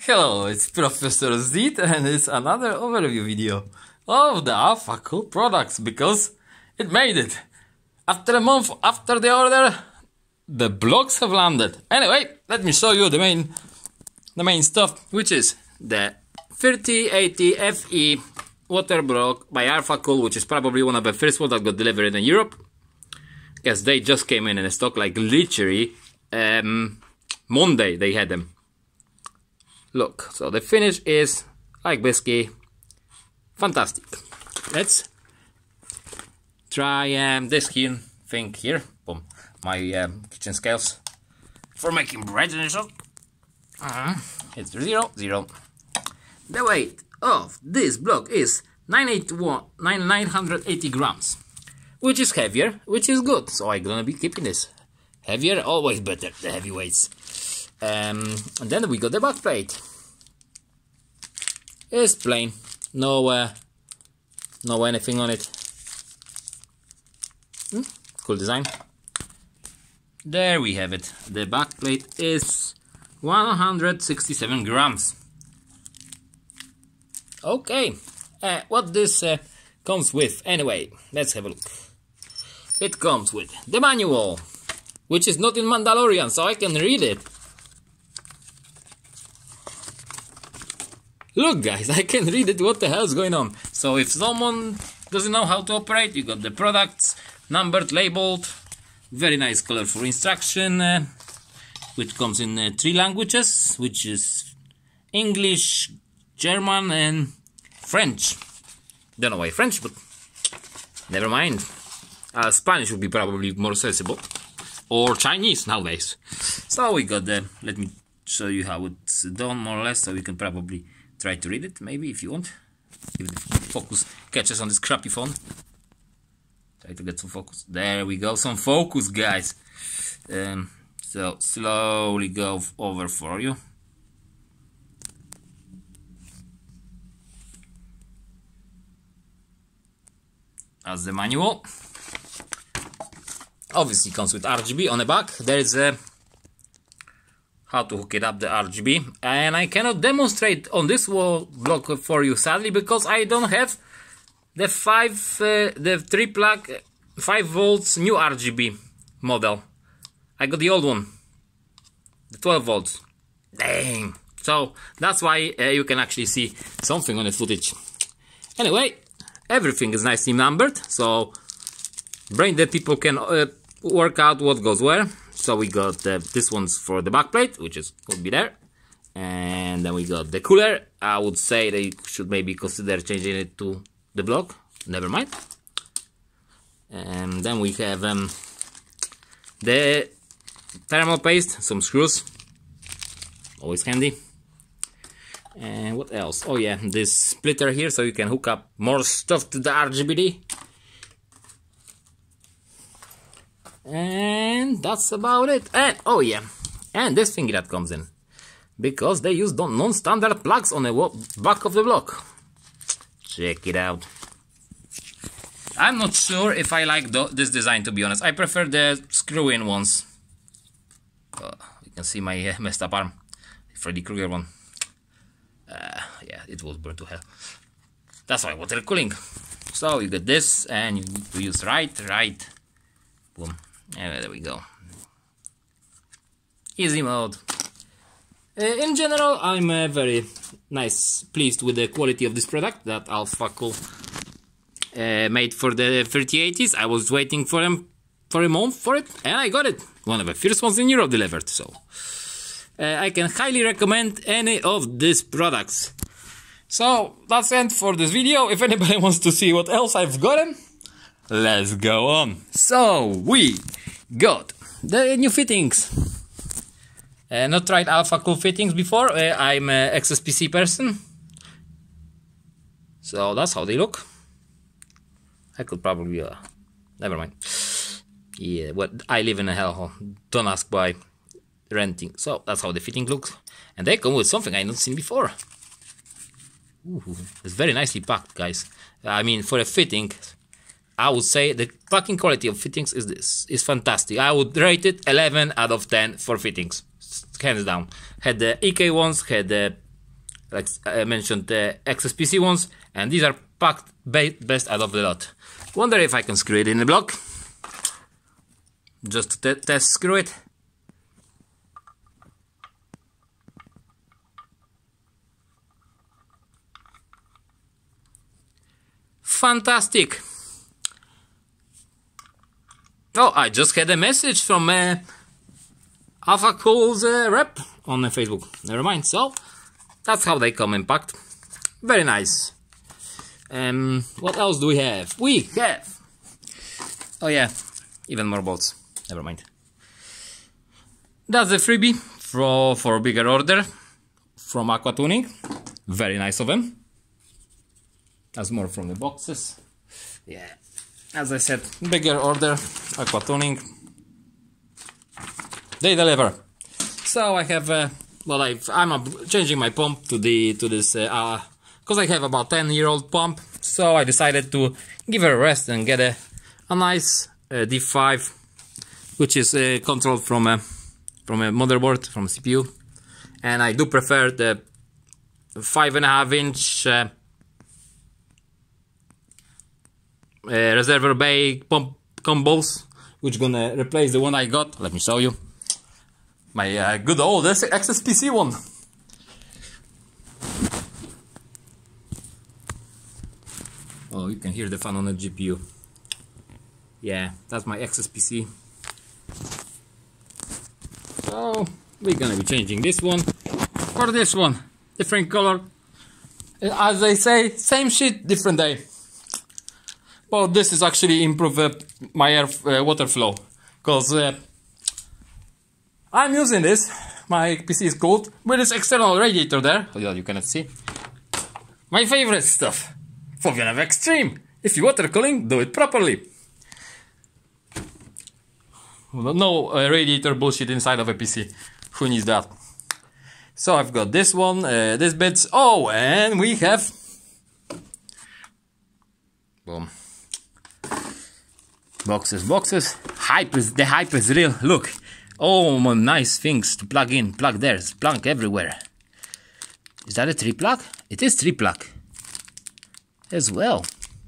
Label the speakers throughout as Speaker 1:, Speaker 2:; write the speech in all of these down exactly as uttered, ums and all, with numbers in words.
Speaker 1: Hello, it's Professor Zit and it's another overview video of the AlphaCool products because it made it. After a month after the order, the blocks have landed. Anyway, let me show you the main the main stuff, which is the thirty eighty F E water block by AlphaCool, which is probably one of the first ones that got delivered in Europe. Because they just came in in stock, like literally um, Monday they had them. Look, so the finish is like biscuit, fantastic. Let's try um, this here thing here, boom, my um, kitchen scales for making bread and so. Uh, it's zero, zero. The weight of this block is nine hundred eighty grams, which is heavier, which is good. So I'm gonna be keeping this. Heavier, always better, the heavy weights. Um, and then we got the back plate. It's plain, no, uh, no anything on it. Hmm, cool design. There we have it. The back plate is one hundred sixty-seven grams. Okay, uh, what this uh, comes with? Anyway, let's have a look. It comes with the manual, which is not in Mandalorian, so I can read it. Look guys, I can read it, what the hell is going on? So if someone doesn't know how to operate, you got the products numbered, labeled, very nice colorful instruction, uh, which comes in uh, three languages, which is English, German and French. Don't know why French, but never mind. Uh, Spanish would be probably more accessible, or Chinese nowadays. So we got the, let me show you how it's done more or less, so you can probably try to read it, maybe, if you want. If the focus catches on this crappy phone. Try to get some focus. There we go, some focus, guys. Um, so, slowly go over for you. That's the manual. Obviously comes with R G B on the back. There is a how to hook it up, the R G B, and I cannot demonstrate on this wall block for you sadly because I don't have the five uh, the three plug five volts new R G B model. I got the old one, the twelve volts. Dang, so that's why uh, you can actually see something on the footage. Anyway, everything is nicely numbered, so brain dead people can uh, work out what goes where. So we got uh, this one's for the back plate, which is will be there, and then we got the cooler. I would say they should maybe consider changing it to the block. Never mind. And then we have um, the thermal paste, some screws, always handy. And what else? Oh yeah, this splitter here, so you can hook up more stuff to the R G B D. And that's about it. And oh yeah, and this thing that comes in, because they use non-standard plugs on the back of the block. Check it out. I'm not sure if I like the, this design, to be honest. I prefer the screw-in ones. Oh, you can see my uh, messed up arm, Freddy Krueger one. Uh, yeah, it was burned to hell. That's why water cooling. So you get this, and you need to use right, right, boom. And there we go. Easy mode. Uh, in general, I'm uh, very nice, pleased with the quality of this product that AlphaCool uh, made for the thirty eighties. I was waiting for them for a month for it, and I got it. One of the first ones in Europe delivered. So uh, I can highly recommend any of these products. So that's it for this video. If anybody wants to see what else I've gotten, let's go on. So we got the new fittings. Uh, not tried AlphaCool fittings before. Uh, I'm an X S P C person, so that's how they look. I could probably, uh, never mind. Yeah, what I live in a hellhole. Don't ask why. Renting. So that's how the fitting looks, and they come with something I not seen before. Ooh, it's very nicely packed, guys. I mean, for a fitting, I would say the packing quality of fittings is this is fantastic. I would rate it eleven out of ten for fittings, hands down. Had the E K ones, had the like I mentioned, the X S P C ones, and these are packed best out of the lot. Wonder if I can screw it in the block. Just to test screw it. Fantastic. Oh, I just had a message from uh, AlphaCool's uh, rep on uh, Facebook. Never mind. So that's how they come in packed. Very nice. Um, what else do we have? We have. Oh yeah, even more bolts. Never mind. That's a freebie for for bigger order from Aqua Tuning. Very nice of them. That's more from the boxes. Yeah, as I said, bigger order, Aqua Tuning. They deliver. So I have, uh, well, I've, I'm uh, changing my pump to the to this, uh, because I have about ten year old pump. So I decided to give it a rest and get a a nice uh, D five, which is uh, controlled from a from a motherboard, from a C P U, and I do prefer the five and a half inch. Uh, Uh, reservoir bay pump combos, which gonna replace the one I got. Let me show you my uh, good old X S P C one. Oh, you can hear the fan on the G P U. Yeah, that's my X S P C. So we're gonna be changing this one for this one, different color. As they say, same shit, different day. Well, this is actually improve uh, my air uh, water flow, because uh, I'm using this. My P C is cooled with this external radiator there. Oh, yeah, you cannot see. My favorite stuff, Fovyanov Extreme. If you water cooling, do it properly. No uh, radiator bullshit inside of a P C. Who needs that? So I've got this one, uh, this bits. Oh, and we have. Boom. Boxes, boxes. Hype is, the hype is real. Look. Oh, my nice things to plug in. Plug there. Plug everywhere. Is that a three plug? It is three plug. As well.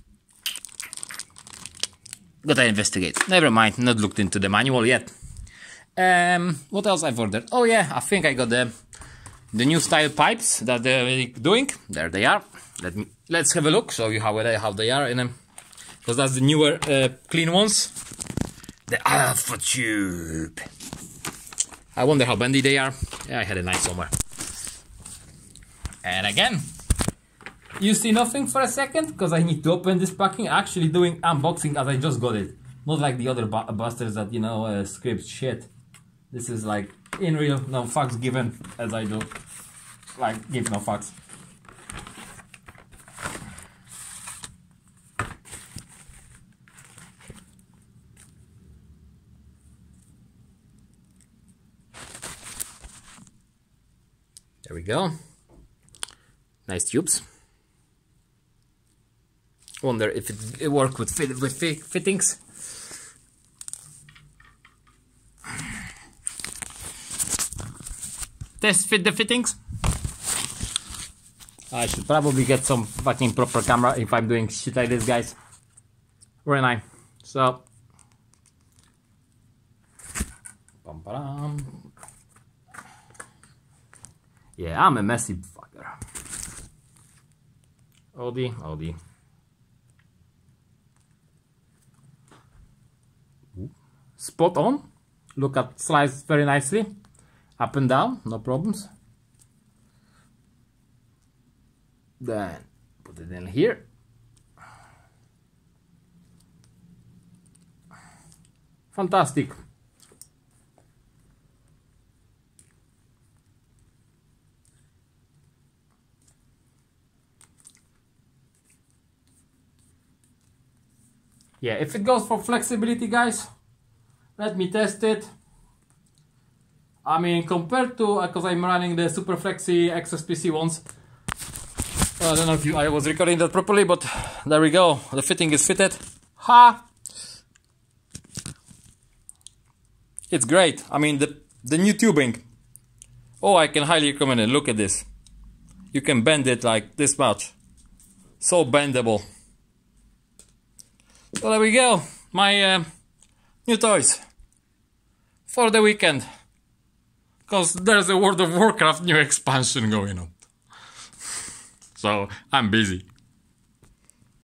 Speaker 1: Gotta investigate. Never mind. Not looked into the manual yet. Um, what else I've ordered? Oh yeah, I think I got the the new style pipes that they're doing. There they are. Let me let's have a look. Show you how they how they are in them. Because that's the newer, uh, clean ones. The Alpha Tube. I wonder how bendy they are. Yeah, I had a knife somewhere. And again, you see nothing for a second, because I need to open this packing. Actually doing unboxing as I just got it. Not like the other bu busters that, you know, uh, script shit. This is like, in real, no fucks given, as I do. Like, give no fucks. There we go. Nice tubes. Wonder if it, it works with fit, with fit, fittings. Test fit the fittings. I should probably get some fucking proper camera if I'm doing shit like this, guys. Where am I? So. Bum, ba-dum. Yeah, I'm a messy fucker. Oldie, oldie. Spot on. Look at slice very nicely. Up and down, no problems. Then put it in here. Fantastic. Yeah, if it goes for flexibility, guys, let me test it. I mean, compared to, because uh, I'm running the Super Flexi X S P C ones, I don't know if you, I was recording that properly, but there we go. The fitting is fitted. Ha! It's great. I mean, the the new tubing. Oh, I can highly recommend it. Look at this. You can bend it like this much. So bendable. So there we go. My uh, new toys for the weekend. Because there's a World of Warcraft new expansion going on. So I'm busy.